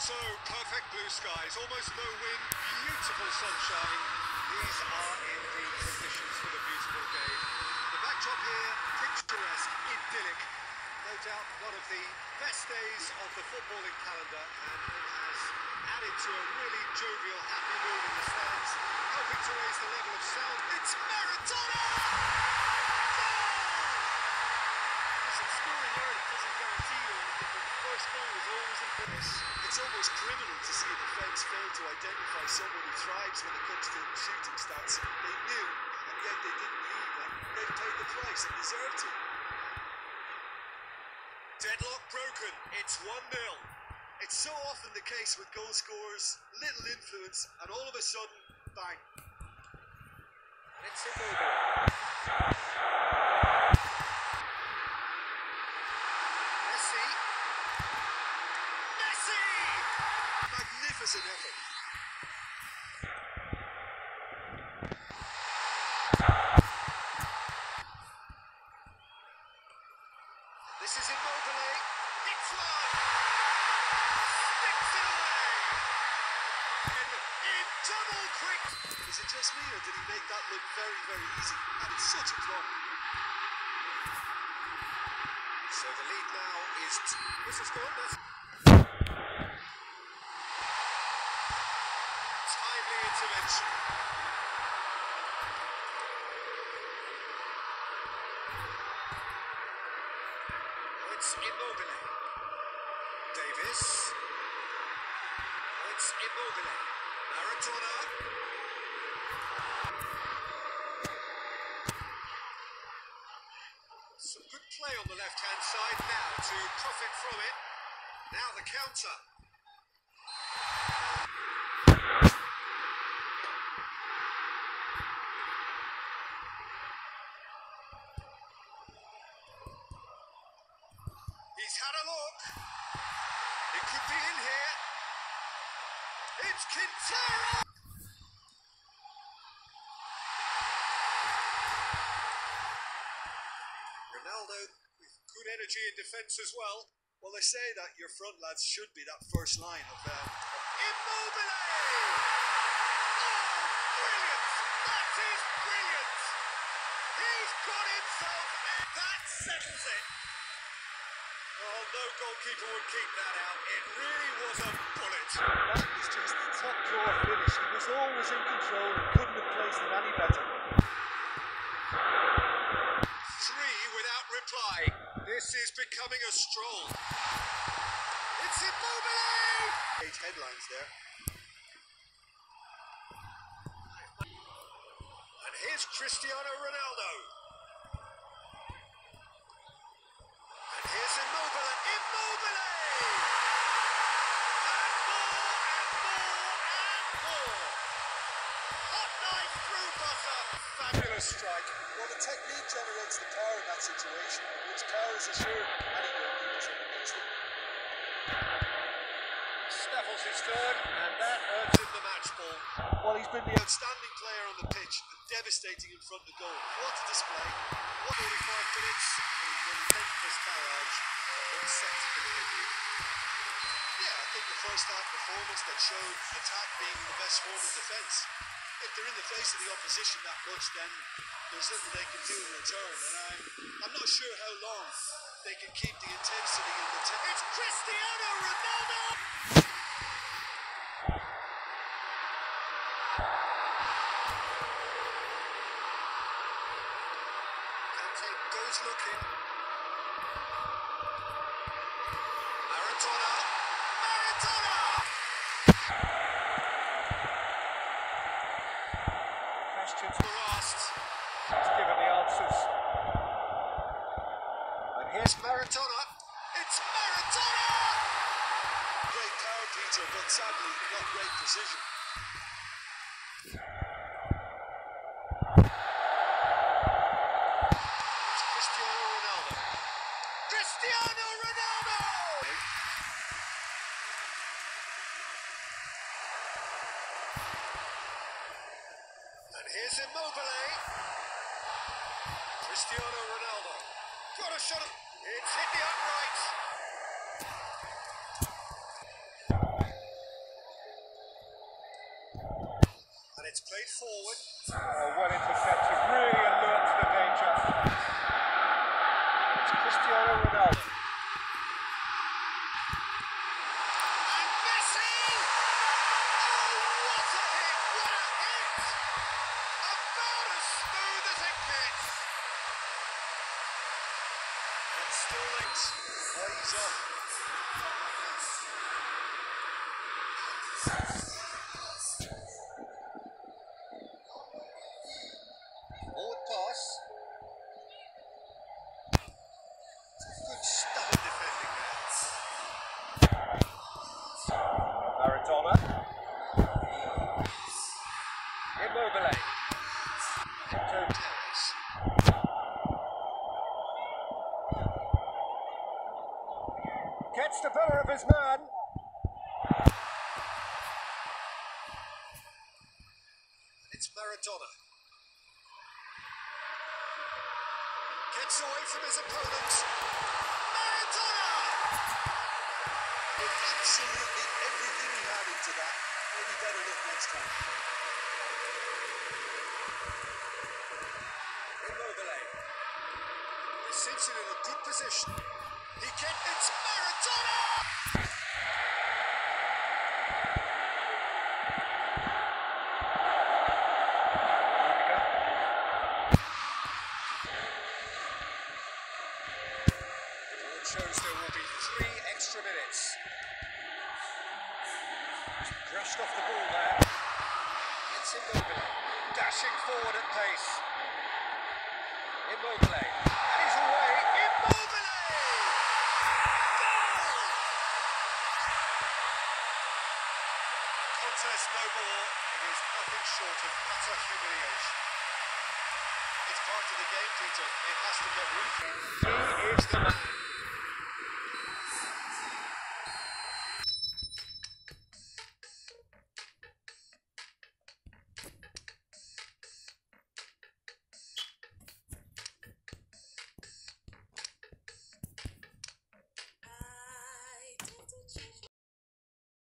So, perfect blue skies, almost no wind, beautiful sunshine. These are in the conditions for the beautiful game. The backdrop here, picturesque, idyllic. No doubt one of the best days of the footballing calendar, and it has added to a really jovial, happy mood in the stands, helping to raise the level of sound. It's Maradona! Listen, scoring early doesn't guarantee you anything, but the first goal was always important. It's almost criminal to see a defence fail to identify someone who thrives when it comes to shooting stats. They knew, and yet they didn't lead, and they've paid the price and deserved to. Deadlock broken, it's 1-0. It's so often the case with goal scorers, little influence, and all of a sudden, bang. It's Immobile. Messi! Magnificent effort. This is Immobile. It's one! Sticks it away! In double quick! Is it just me, or did he make that look very, very easy? And it's such a club. So the lead now is... This is good. Timely intervention. It's Immobile. Davis. It's Immobile. Maradona. Some good play on the left-hand side now to profit from it. Now the counter. He's had a look. It could be in here. It's Quintero! Ronaldo with good energy in defence as well. Well, they say that your front lads should be that first line of Immobile! Oh, brilliant! That is brilliant! He's got himself, and that settles it. Oh, no goalkeeper would keep that out. It really was a bullet. That was just the top drawer finish. He was always in control and couldn't have placed it any better. 3 without reply. This is becoming a stroll. It's Immobile! 8 headlines there. And here's Cristiano Ronaldo. And here's Immobile. Immobile! And more and more and more. Hot knife through buzzer. Fabulous strike. Well, the technique generates the power in that situation, which power is assured any goalkeepers up against it. Snaffles his third, and that earns him the match ball. Well, he's been the Outstanding player on the pitch, and devastating in front of goal. What a display. 45 minutes, a relentless barrage, all set to continue. Yeah, I think the first half performance that showed attack being the best form of defence. If they're in the face of the opposition that much, then there's little they can do in return, and I'm not sure how long they can keep the intensity in the It's Cristiano Ronaldo! Kante goes looking. Maradona! Maradona! questions Were asked. he's given the answers. And here's Maradona. It's Maradona! Great power, Peter, but sadly not great precision. It's Cristiano Ronaldo. Cristiano Ronaldo! And here's Immobile. Cristiano Ronaldo. Got a shot. It's hit the uprights. Played forward. Oh, well intercepted, really alert to the danger. It's Cristiano Ronaldo. And Messi! Oh, what a hit! What a hit! About as smooth as it gets. And Sterling plays off. Forward pass. Good stubborn defending there. Maradona. Immobile. Terrace. Gets the better of his man. It's Maradona. Gets away from his opponent. Maradona! With absolutely everything he had into that. Maybe better look next time. Immobile. He sits in a good position. It's Maradona! It shows there will be 3 extra minutes. Brushed off the ball there. It's Immobile. Dashing forward at pace. Immobile. And he's away. Immobile! Goal! Contest no more. It is nothing short of utter humiliation. It's part of the game, Peter. It has to get replay. He is the man.